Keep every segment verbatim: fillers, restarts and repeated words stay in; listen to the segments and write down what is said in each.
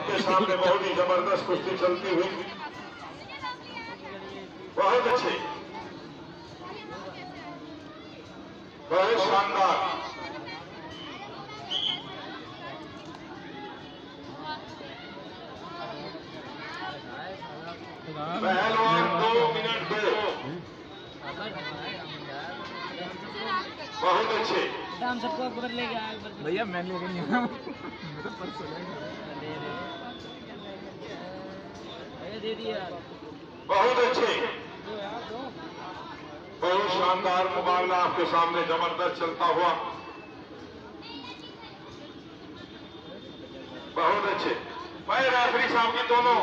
आपके सामने बहुत ही जबरदस्त कुश्ती चलती हुई, बहुत अच्छे, बहुत शानदार। पहलवान दो मिनट दो, बहुत अच्छे। हम सबको खबर लेके आए भैया, मैं लेके नहीं आया, मेरा पर्स दे दिया। बहुत अच्छे, बहुत शानदार मुकाबला आपके सामने जबरदस्त चलता हुआ, बहुत अच्छे। मैं रेफरी साहब की दोनों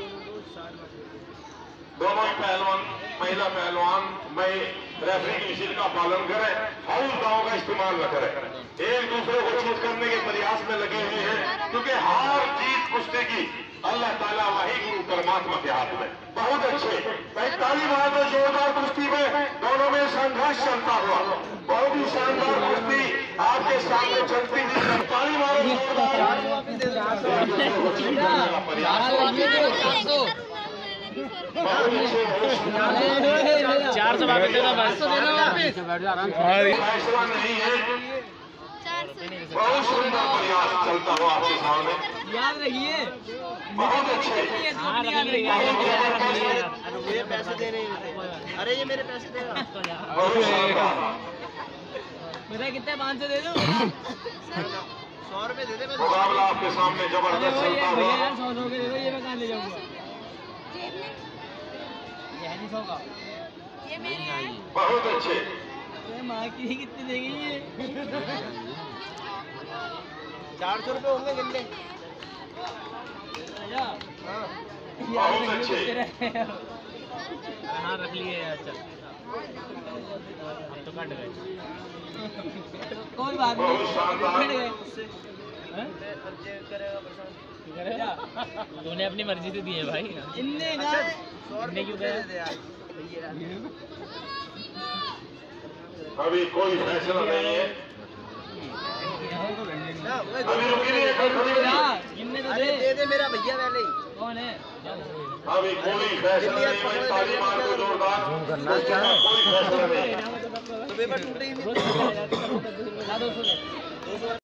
दोनों ही पहलवान, महिला पहलवान, मैं रेफरी की विशिष्ट का पालन करें, फाउल दांव का इस्तेमाल न करें, एक दूसरे को चीट करने के प्रयास में लगे हुए हैं, क्योंकि हार जीत कुश्ती की अल्लाह ताला वही गुरु परमात्मा के हाथ में। बहुत अच्छे, पैंतालीस मार में जोरदार कुश्ती में दोनों में संघर्ष चलता हुआ, बहुत ही शानदार कुश्ती आपके सामने चलती हुई। पैंतालीस मार में चार सौ वापस देना, फैसला नहीं है, बहुत सुंदर प्रयास चलता हुआ आपके सामने, याद रखिए। बहुत अच्छे। ये पैसे दे रहे हैं, अरे ये मेरे पैसे देगा। बहुत शानदार मेरा कितने, पाँच सौ दे दो, सौ रुपए दे दे। मुकाबला आपके सामने जबरदस्त चलता हुआ, सौ सौ के दे दो, ये मैं कहाँ ले जाऊंगा? ये है नहीं सौ का, ये मेरे हैं। बहुत अच्छे, माँ की कितने देगी ये? चार सौ रुपये होंगे गिनने। बहुत अच्छे, हाँ रख लिए यार, चल अब तो कट गए, कोई बात नहीं, बहुत शानदार। कट गए। तूने अपनी मर्जी से दिए भाई, इनने इनने क्यों गया? अभी कोई फैसला नहीं है, अभी रुकिए, इनने तो दे दे दे मेरा भैया पहले ही। कौन है? अभी कोई फैसला नहीं। मैं ताली मार को जोरदार, कोई फैसला नहीं। तो पेपर टूटे ही नहीं।